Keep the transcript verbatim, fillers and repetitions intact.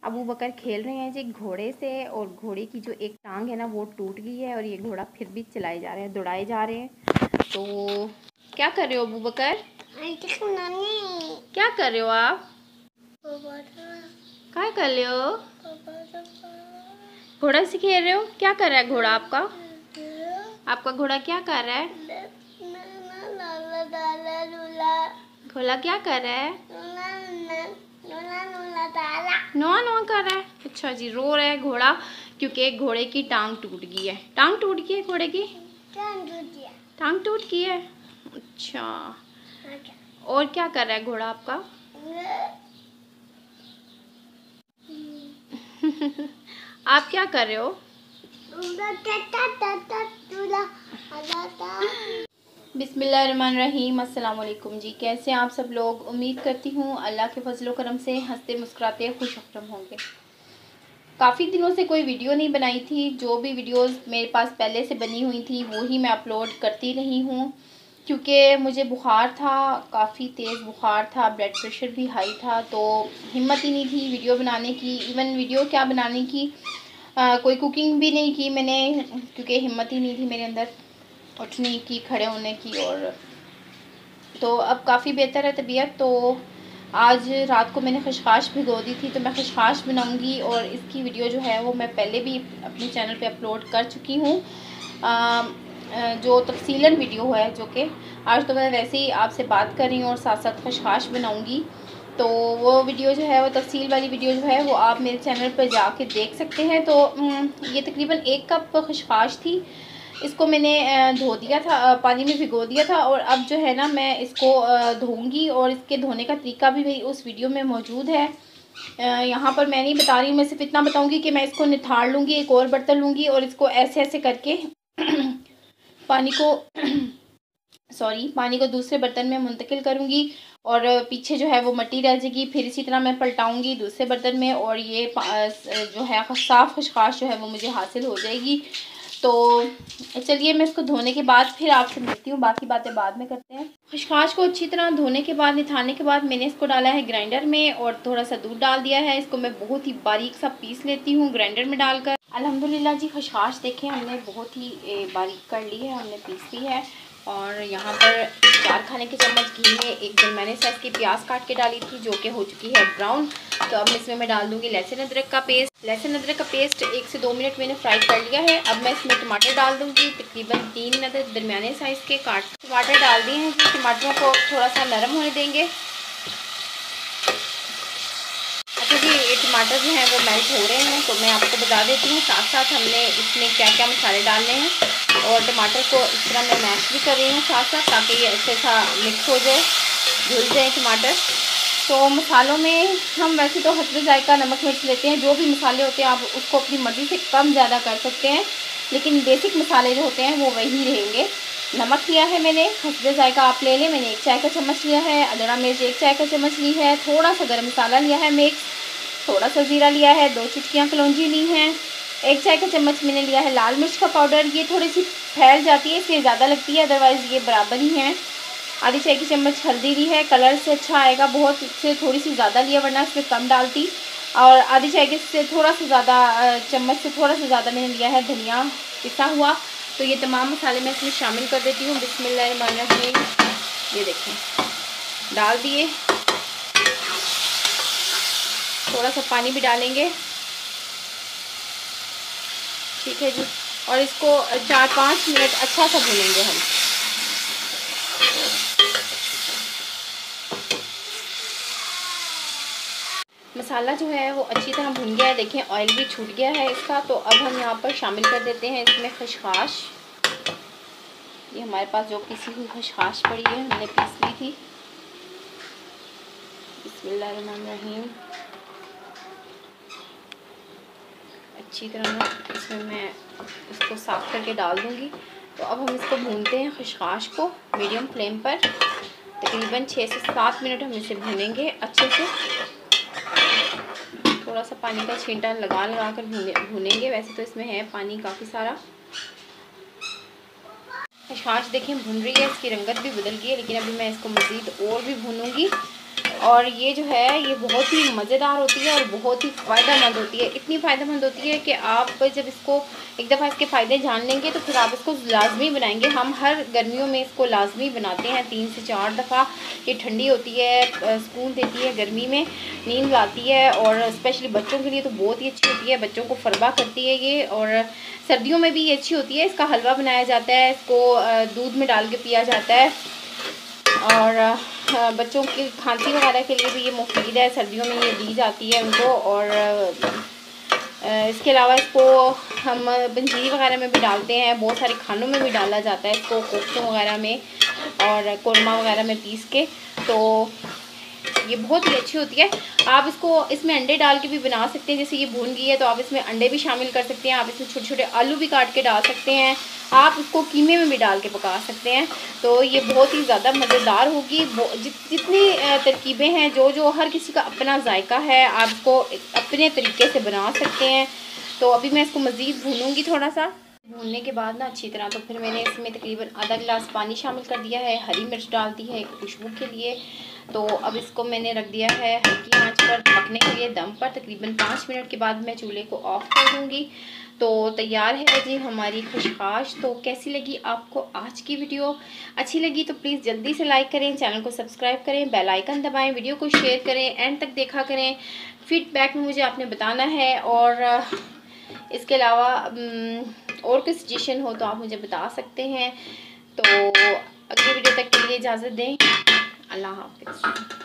अबू बकर खेल रहे हैं जी घोड़े से, और घोड़े की जो एक टांग है ना वो टूट गई है, और ये घोड़ा फिर भी चलाए जा रहे हैं, दौड़ाए जा रहे हैं। तो क्या कर रहे हो अबू बकर? क्या कर रहे हो आप? क्या कर रहे हो? घोड़ा से खेल रहे हो? क्या कर रहा है घोड़ा आपका? आपका घोड़ा क्या कर रहा है? घोड़ा क्या कर रहा है? नुआ नुआ कर रहा है। अच्छा जी, रो रहा है घोड़ा क्योंकि घोड़े की टांग टूट गई है। टांग टूट गई है घोड़े की? टांग टूट गई है। अच्छा, और क्या कर रहा है घोड़ा आपका? आप क्या कर रहे हो? बिस्मिल्लाहिर्रहमानिर्रहीम। अस्सलाम वालेकुम जी, कैसे हैं आप सब लोग? उम्मीद करती हूँ अल्लाह के फजलो करम से हंसते मुस्कुराते खुश अखरम होंगे। काफ़ी दिनों से कोई वीडियो नहीं बनाई थी। जो भी वीडियोस मेरे पास पहले से बनी हुई थी वो ही मैं अपलोड करती रही हूँ, क्योंकि मुझे बुखार था, काफ़ी तेज़ बुखार था, ब्लड प्रेशर भी हाई था, तो हिम्मत ही नहीं थी वीडियो बनाने की। इवन वीडियो क्या बनाने की, आ, कोई कुकिंग भी नहीं की मैंने, क्योंकि हिम्मत ही नहीं थी मेरे अंदर उठने की, खड़े होने की। और तो अब काफ़ी बेहतर है तबीयत। तो आज रात को मैंने खशखाश भिगो दी थी, तो मैं खशखाश बनाऊंगी, और इसकी वीडियो जो है वो मैं पहले भी अपने चैनल पे अपलोड कर चुकी हूँ, जो तफसीलन वीडियो है, जो कि आज तो मैं वैसे ही आपसे बात कर रही हूँ और साथ साथ खशखाश बनाऊंगी। तो वो वीडियो जो है वो तफसील वाली वीडियो जो है वो आप मेरे चैनल पर जाके देख सकते हैं। तो ये तकरीबन एक कप खशखाश थी। इसको मैंने धो दिया था, पानी में भिगो दिया था, और अब जो है ना मैं इसको धोऊंगी, और इसके धोने का तरीका भी मेरी उस वीडियो में मौजूद है। यहाँ पर मैं नहीं बता रही हूँ, मैं सिर्फ इतना बताऊंगी कि मैं इसको निथाड़ लूँगी, एक और बर्तन लूँगी, और इसको ऐसे ऐसे करके पानी को सॉरी पानी को दूसरे बर्तन में मुंतकिल करूँगी, और पीछे जो है वो मिट्टी रह जाएगी। फिर इसी तरह मैं पलटाऊँगी दूसरे बर्तन में, और ये जो है साफ़ खशखाश जो है वो मुझे हासिल हो जाएगी। तो चलिए मैं इसको धोने के बाद फिर आपसे मिलती हूँ, बाकी बातें बाद में करते हैं। खशखाश को अच्छी तरह धोने के बाद, निथाने के बाद, मैंने इसको डाला है ग्राइंडर में, और थोड़ा सा दूध डाल दिया है। इसको मैं बहुत ही बारीक सा पीस लेती हूँ ग्राइंडर में डालकर। अल्हम्दुलिल्लाह जी, खशखाश देखें हमने बहुत ही बारीक कर ली है, हमने पीस ली है। और यहाँ पर चार खाने के चम्मच घी में एक दरमियाने साइज़ की प्याज काट के डाली थी, जो कि हो चुकी है ब्राउन। तो अब इसमें मैं डाल दूँगी लहसुन अदरक का पेस्ट। लहसुन अदरक का पेस्ट एक से दो मिनट मैंने फ्राई कर लिया है। अब मैं इसमें टमाटर डाल दूँगी, तकरीबन तीन अदद दरमियाने साइज़ के काट टमाटर डाल दिए हैं। टमाटरों को थोड़ा सा नरम होने देंगे। अच्छा जी, ये टमाटर जो हैं वो मेल्ट हो रहे हैं, तो मैं आपको बता देती हूँ साथ साथ हमने इसमें क्या क्या मसाले डालने हैं, और टमाटर को इस तरह मैं मैश भी कर रही हूँ साथ साथ, ताकि ये अच्छे सा मिक्स हो जाए, घुल जाए टमाटर। तो मसालों में हम वैसे तो हस्बे जायका नमक मिर्च लेते हैं, जो भी मसाले होते हैं आप उसको अपनी मर्ज़ी से कम ज़्यादा कर सकते हैं, लेकिन बेसिक मसाले जो होते हैं वो वही रहेंगे। नमक लिया है मैंने, हस्बे जायका आप ले लें। मैंने एक चाय का चम्मच लिया है, अदड़ा मिर्च एक चाय का चम्मच ली है, थोड़ा सा गर्म मसाला लिया है मिक्स, थोड़ा सा ज़ीरा लिया है, दो चुटकियाँ कलौंजी ली हैं, एक चाय का चम्मच मैंने लिया है लाल मिर्च का पाउडर। ये थोड़ी सी फैल जाती है इसलिए ज़्यादा लगती है, अदरवाइज़ ये बराबर ही है। आधी चाय की चम्मच हल्दी ली है, कलर से अच्छा आएगा, बहुत से थोड़ी सी ज़्यादा लिया वरना इसमें कम डालती। और आधी चाय के से थोड़ा सा ज़्यादा चम्मच से थोड़ा सा ज़्यादा मैंने लिया है धनिया पिसा हुआ। तो ये तमाम मसाले मैं इसमें शामिल कर देती हूँ। बिस्मिल्लाहिर्रहमानिर्रहीम। ये देखें, डाल दिए, थोड़ा सा पानी भी डालेंगे, ठीक है जी। और इसको चार पाँच मिनट अच्छा सा भूनेंगे हम। मसाला जो है वो अच्छी तरह भुन गया है, देखें ऑयल भी छूट गया है इसका। तो अब हम यहाँ पर शामिल कर देते हैं इसमें खशखाश। ये हमारे पास जो पिसी हुई खशखाश पड़ी है, हमने पीस ली थी। बिस्मिल्लाहिर्रहमानिर्रहीम। अच्छी तरह इसमें मैं इसको साफ़ करके डाल दूँगी। तो अब हम इसको भूनते हैं खशखाश को मीडियम फ्लेम पर, तकरीबन छः से सात मिनट हम इसे भूनेंगे अच्छे से। थोड़ा सा पानी का छींटा लगा लगा कर भूने भूनेंगे, वैसे तो इसमें है पानी काफ़ी सारा। खशखाश देखें भुन रही है, इसकी रंगत भी बदल गई है, लेकिन अभी मैं इसको मज़ीद और भी भूनूंगी। और ये जो है ये बहुत ही मज़ेदार होती है और बहुत ही फ़ायदेमंद होती है। इतनी फ़ायदेमंद होती है कि आप जब इसको एक दफ़ा इसके फ़ायदे जान लेंगे तो फिर आप इसको लाजमी बनाएंगे। हम हर गर्मियों में इसको लाजमी बनाते हैं तीन से चार दफ़ा। ये ठंडी होती है, सुकून देती है, गर्मी में नींद लाती है और स्पेशली बच्चों के लिए तो बहुत ही अच्छी होती है, बच्चों को फरबा करती है ये। और सर्दियों में भी ये अच्छी होती है। इसका हलवा बनाया जाता है, इसको दूध में डाल के पिया जाता है और बच्चों की खांसी वगैरह के लिए भी ये मुफीद है। सर्दियों में ये दी जाती है उनको। और इसके अलावा इसको हम पंजीरी वगैरह में भी डालते हैं, बहुत सारे खानों में भी डाला जाता है इसको, कोफ्तों वगैरह में और कोरमा वगैरह में पीस के। तो ये बहुत ही अच्छी होती है। आप इसको इसमें अंडे डाल के भी बना सकते हैं। जैसे ये भून गई है तो आप इसमें अंडे भी शामिल कर सकते हैं। आप इसमें छोटे छोटे आलू भी काट के डाल सकते हैं। आप इसको कीमे में भी डाल के पका सकते हैं। तो ये बहुत ही ज़्यादा मज़ेदार होगी। जित जितनी तरकीबें हैं, जो जो हर किसी का अपना जायका है, आप इसको अपने तरीके से बना सकते हैं। तो अभी मैं इसको मज़ीद भूनूँगी थोड़ा सा। भूनने के बाद ना अच्छी तरह, तो फिर मैंने इसमें तकरीबन आधा गिलास पानी शामिल कर दिया है, हरी मिर्च डाल दी है एक खुशबू के लिए। तो अब इसको मैंने रख दिया है हल्की आंच पर पकने के लिए दम पर। तकरीबन पाँच मिनट के बाद मैं चूल्हे को ऑफ कर दूँगी। तो तैयार है जी हमारी खुशखाश। तो कैसी लगी आपको आज की वीडियो? अच्छी लगी तो प्लीज़ जल्दी से लाइक करें, चैनल को सब्सक्राइब करें, बेल आइकन दबाएं, वीडियो को शेयर करें, एंड तक देखा करें। फीडबैक में मुझे आपने बताना है। और इसके अलावा और कोई सजेशन हो तो आप मुझे बता सकते हैं। तो अगली वीडियो तक के लिए इजाज़त दें। अल्लाह हाफ़िज़।